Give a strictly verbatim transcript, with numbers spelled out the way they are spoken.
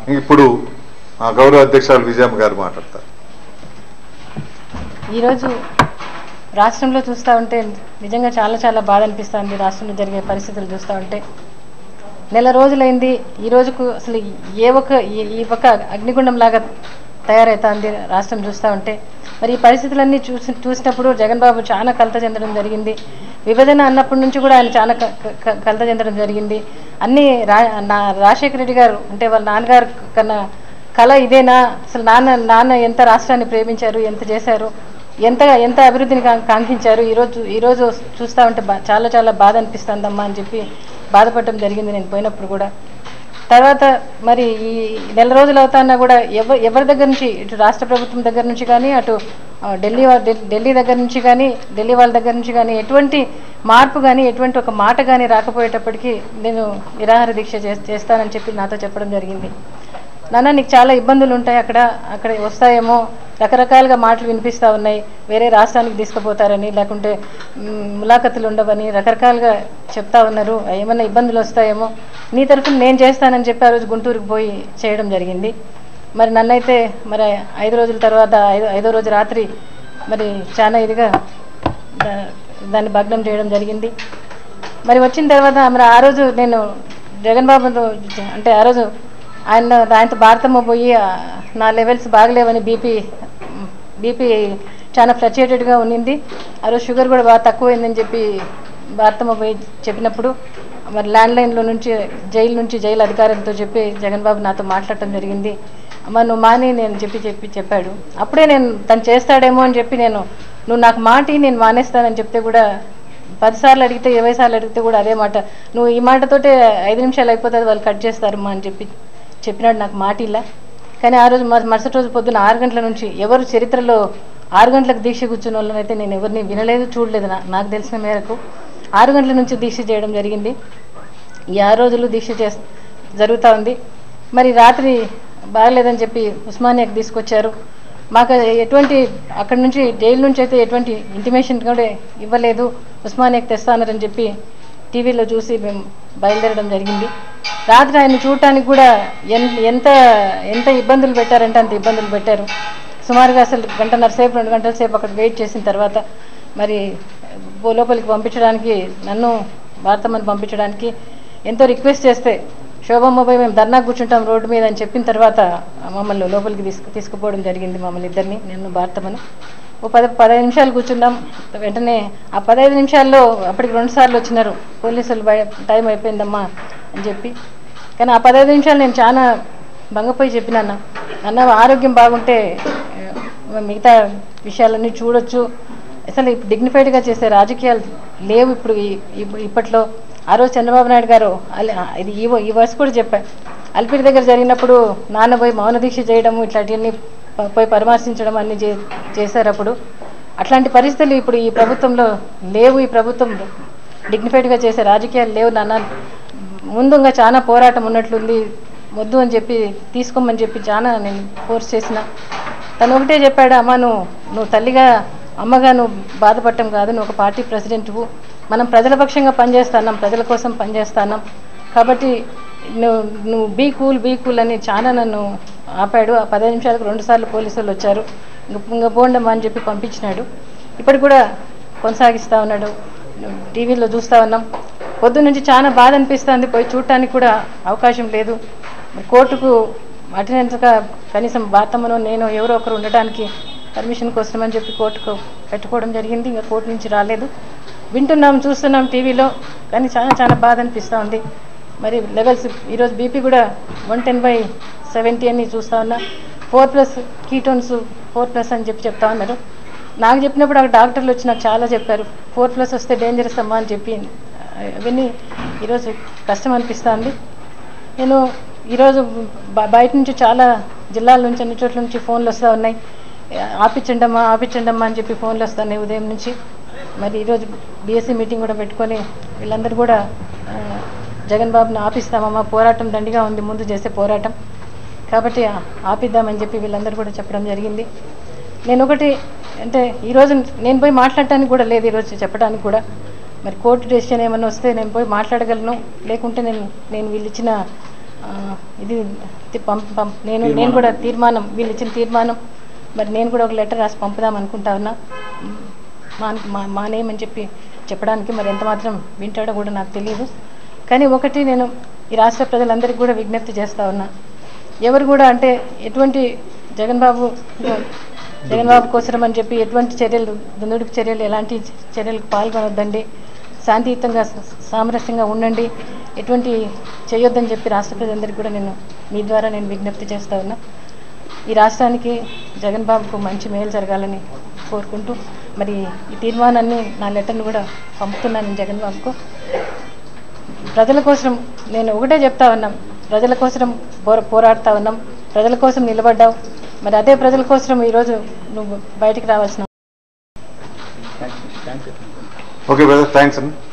ఇప్పుడు గౌరవ అధ్యక్షులు విజయమ్మ గారు మాట్లాడతారు. ఈరోజు రాష్ట్రంలో చూస్తూ ఉంటే నిజంగా చాలా చాలా బాధ అనిపిస్తుంది. రాష్ట్రంలో జరిగే పరిస్థితులు చూస్తూ ఉంటే నెల రోజులైంది. ఈ రోజుకు అసలు ఏ ఒక ఈ ఒక అగ్నిగుండం లాగా తయారవుతుంది రాష్ట్రం చూస్తూ ఉంటే. మరి ఈ పరిస్థితులన్నీ చూసి చూసినప్పుడు జగన్ బాబు చాలా కలత చెందడం జరిగింది. విభజన అన్నప్పటి నుంచి కూడా ఆయన చాలా కలత చెందడం జరిగింది. అన్నీ రా రాజశేఖర రెడ్డి గారు అంటే వాళ్ళ నాన్నగారు కన్నా కళ ఇదేనా, అసలు నాన్న నాన్న ఎంత రాష్ట్రాన్ని ప్రేమించారు, ఎంత చేశారు, ఎంత ఎంత అభివృద్ధిని కాంక్షించారు. ఈరోజు ఈరోజు చూస్తూ ఉంటే చాలా చాలా బాధ అనిపిస్తుందమ్మా అని చెప్పి బాధపడటం జరిగింది నేను పోయినప్పుడు కూడా. తర్వాత మరి ఈ నెల రోజులు అవుతాన్నా కూడా ఎవరు ఎవరి దగ్గర నుంచి ఇటు రాష్ట్ర ప్రభుత్వం దగ్గర నుంచి కానీ అటు ఢిల్లీ ఢిల్లీ దగ్గర నుంచి కానీ ఢిల్లీ వాళ్ళ దగ్గర నుంచి కానీ ఎటువంటి మార్పు కానీ ఎటువంటి ఒక మాట కానీ రాకపోయేటప్పటికీ నేను నిరాహార దీక్ష చేస్తానని చెప్పి నాతో చెప్పడం జరిగింది. నాన్న నీకు చాలా ఇబ్బందులు ఉంటాయి, అక్కడ అక్కడ వస్తాయేమో, రకరకాలుగా మాటలు వినిపిస్తూ ఉన్నాయి, వేరే రాష్ట్రానికి తీసుకుపోతారని, లేకుంటే ములాఖతులు ఉండవని రకరకాలుగా చెప్తా ఉన్నారు, ఏమన్నా ఇబ్బందులు వస్తాయేమో, నీ తరఫున నేను చేస్తానని చెప్పి ఆ రోజు గుంటూరుకు పోయి చేయడం జరిగింది. మరి నన్నైతే మరి ఐదు రోజుల తర్వాత ఐదో ఐదో రోజు రాత్రి మరి చాలా ఇదిగా దాన్ని భగ్నం చేయడం జరిగింది. మరి వచ్చిన తర్వాత మరి ఆ రోజు నేను జగన్ బాబుతో అంటే ఆ రోజు ఆయన ఆయనతో భారతమ్మ పోయి నా లెవెల్స్ బాగలేవని బీపీ బీపీ చాలా ఫ్లక్చుయేటెడ్గా ఉన్నింది, ఆ రోజు షుగర్ కూడా బాగా తక్కువైందని చెప్పి భారతమ్మ పోయి చెప్పినప్పుడు మరి ల్యాండ్లైన్లో నుంచి జైలు నుంచి జైలు అధికారులతో చెప్పి జగన్ బాబు నాతో మాట్లాడటం జరిగింది. అమ్మ నువ్వు మాని నేను చెప్పి చెప్పి చెప్పాడు. అప్పుడే నేను తను చేస్తాడేమో అని చెప్పి నేను నువ్వు నాకు మాటి నేను మానేస్తానని చెప్తే కూడా పదిసార్లు అడిగితే ఇరవై సార్లు అడిగితే కూడా అదే మాట, నువ్వు ఈ మాటతోటే ఐదు నిమిషాలు అయిపోతుంది వాళ్ళు కట్ చేస్తారమ్మా అని చెప్పి చెప్పినాడు నాకు మాట ఇలా. కానీ ఆ రోజు మరుసటి రోజు పొద్దున్న ఆరు గంటల నుంచి ఎవరు చరిత్రలో ఆరు గంటలకు దీక్ష కూర్చున్న వాళ్ళనైతే నేను ఎవరిని వినలేదు చూడలేదు. నాకు తెలిసిన మేరకు ఆరు గంటల నుంచి దీక్ష చేయడం జరిగింది. ఈ ఆరు రోజులు దీక్ష చే జరుగుతూ ఉంది. మరి రాత్రి బాగలేదని చెప్పి ఉస్మానియాకి తీసుకొచ్చారు. మాకు ఎటువంటి అక్కడి నుంచి జైలు నుంచి అయితే ఎటువంటి ఇంటిమేషన్ కూడా ఇవ్వలేదు, ఉస్మానియాకి తెస్తానని చెప్పి టీవీలో చూసి మేము బయలుదేరడం జరిగింది. రాత్రి ఆయన చూడటానికి కూడా ఎంత ఎంత ఇబ్బందులు పెట్టారంటే అంత ఇబ్బందులు పెట్టారు. సుమారుగా అసలు గంటన్నర సేపు రెండు గంటల సేపు అక్కడ వెయిట్ చేసిన తర్వాత మరి లోపలికి పంపించడానికి నన్ను భారతమ్మని పంపించడానికి ఎంతో రిక్వెస్ట్ చేస్తే శోభమ్మ పోయి మేము ధర్నా కూర్చుంటాం రోడ్డు మీద అని చెప్పిన తర్వాత మమ్మల్ని లోపలికి తీసుకు తీసుకుపోవడం జరిగింది. మమ్మల్ని ఇద్దరిని, నేను భారతమ్మని ఓ పది పదహైదు నిమిషాలు కూర్చున్నాం. వెంటనే ఆ పదహైదు నిమిషాల్లో అప్పటికి రెండు సార్లు వచ్చినారు పోలీసులు, టైం అయిపోయిందమ్మా అని చెప్పి. కానీ ఆ పదహైదు నిమిషాలు నేను చాలా భంగపోయి చెప్పినాన్న, అన్న ఆరోగ్యం బాగుంటే మిగతా విషయాలన్నీ చూడొచ్చు, అసలు డిగ్నిఫైడ్గా చేసే రాజకీయాలు లేవు ఇప్పుడు ఇప్పట్లో. ఆ రోజు చంద్రబాబు నాయుడు గారు ఇది ఈ ఈ వర్స్ కూడా చెప్పారు, అల్పిరి దగ్గర జరిగినప్పుడు నాన్న పోయి మౌన దీక్ష చేయడము ఇట్లాంటివన్నీ పోయి పరామర్శించడం అన్నీ చేశారు అప్పుడు. అట్లాంటి పరిస్థితులు ఇప్పుడు ఈ ప్రభుత్వంలో లేవు. ఈ ప్రభుత్వం డిగ్నిఫైడ్గా చేసే రాజకీయాలు లేవు నాన్న, ముందుగా చాలా పోరాటం ఉన్నట్లుంది, వద్దు అని చెప్పి తీసుకోమని చెప్పి చాలా నేను ఫోర్స్ చేసిన. తను ఒకటే చెప్పాడు, అమ్మ నువ్వు నువ్వు తల్లిగా అమ్మగా నువ్వు బాధపడటం కాదు, నువ్వు ఒక పార్టీ ప్రెసిడెంట్వు, మనం ప్రజల పక్షంగా పనిచేస్తున్నాం, ప్రజల కోసం పనిచేస్తున్నాం, కాబట్టి నువ్వు నువ్వు బీ కూల్ బీ కూల్ అని చాలా నన్ను ఆపాడు. ఆ పదిహేను నిమిషాలకు రెండు సార్లు పోలీసులు వచ్చారు, ఇంకా పోండమ్మా అని చెప్పి పంపించినాడు. ఇప్పటికి కూడా కొనసాగిస్తూ ఉన్నాడు, టీవీలో చూస్తూ ఉన్నాం. పొద్దు నుంచి చాలా బాధ అనిపిస్తుంది, పోయి చూడటానికి కూడా అవకాశం లేదు. కోర్టుకు అటెండెన్స్గా కనీసం భారతమ్మను నేను ఎవరో ఒకరు ఉండటానికి పర్మిషన్ కోసమని చెప్పి కోర్టుకు పెట్టుకోవడం జరిగింది. ఇంకా కోర్టు నుంచి రాలేదు, వింటున్నాం చూస్తున్నాం టీవీలో, కానీ చాలా చాలా బాధ అనిపిస్తూ ఉంది. మరి లెవెల్స్ ఈరోజు బీపీ కూడా వన్ టెన్ బై సెవెంటీ అని చూస్తూ ఉన్నా, four plus ketones four plus అని చెప్పి చెప్తా ఉన్నారు. నాకు చెప్పినప్పుడు అక్కడ డాక్టర్లు వచ్చి నాకు చాలా చెప్పారు, ఫోర్ ప్లస్ వస్తే డేంజరస్ అమ్మా అని చెప్పి. అవన్నీ ఈరోజు కష్టం అనిపిస్తుంది. నేను ఈరోజు బయట నుంచి చాలా జిల్లాల నుంచి అన్ని చోట్ల నుంచి ఫోన్లు వస్తూ ఉన్నాయి, ఆపించండమ్మా ఆపించండమ్మా అని చెప్పి ఫోన్లు వస్తున్నాయి ఉదయం నుంచి. మరి ఈరోజు బీఎస్సీ మీటింగ్ కూడా పెట్టుకొని వీళ్ళందరూ కూడా జగన్ బాబుని ఆపిస్తామమ్మా, పోరాటం దండిగా ఉంది ముందు చేసే పోరాటం, కాబట్టి ఆపిద్దామని చెప్పి వీళ్ళందరూ కూడా చెప్పడం జరిగింది. నేను ఒకటి అంటే ఈరోజు నేను పోయి మాట్లాడటానికి కూడా లేదు, ఈరోజు చెప్పడానికి కూడా. మరి కోర్టు డెసిషన్ ఏమన్నా వస్తే నేను పోయి మాట్లాడగలను, లేకుంటే నేను నేను వీళ్ళు ఇచ్చిన ఇది పంప పంప్ నేను నేను కూడా తీర్మానం వీళ్ళు ఇచ్చిన తీర్మానం మరి నేను కూడా ఒక లెటర్ రాసి పంపుదాం అనుకుంటా ఉన్నా. మా మానేయమని చెప్పి చెప్పడానికి మరి ఎంత మాత్రం వింటాడో కూడా నాకు తెలియదు. కానీ ఒకటి నేను ఈ రాష్ట్ర ప్రజలందరికీ కూడా విజ్ఞప్తి చేస్తూ ఉన్నా, ఎవరు కూడా అంటే ఎటువంటి జగన్ బాబు జగన్ బాబు కోసరం అని చెప్పి ఎటువంటి చర్యలు దుందుడుకు చర్యలు ఎలాంటి చర్యలకు పాల్గొనొద్దండి, శాంతియుతంగా సామరస్యంగా ఉండండి, ఎటువంటి చేయొద్దని చెప్పి రాష్ట్ర ప్రజలందరికీ కూడా నేను మీ ద్వారా నేను విజ్ఞప్తి చేస్తూ ఉన్నా. ఈ రాష్ట్రానికి జగన్ బాబుకు మంచి మేలు జరగాలని కోరుకుంటూ మరి ఈ తీర్మానాన్ని నా లెటర్ను కూడా పంపుతున్నాను జగన్ బాబుకు. ప్రజల కోసం నేను ఒకటే చెప్తా ఉన్నాం, ప్రజల కోసం పోరాడుతూ ఉన్నాం, ప్రజల కోసం నిలబడ్డావు, మరి అదే ప్రజల కోసం ఈరోజు నువ్వు బయటికి రావాల్సిన. ఓకే బ్రదర్, థ్యాంక్స్ అండి.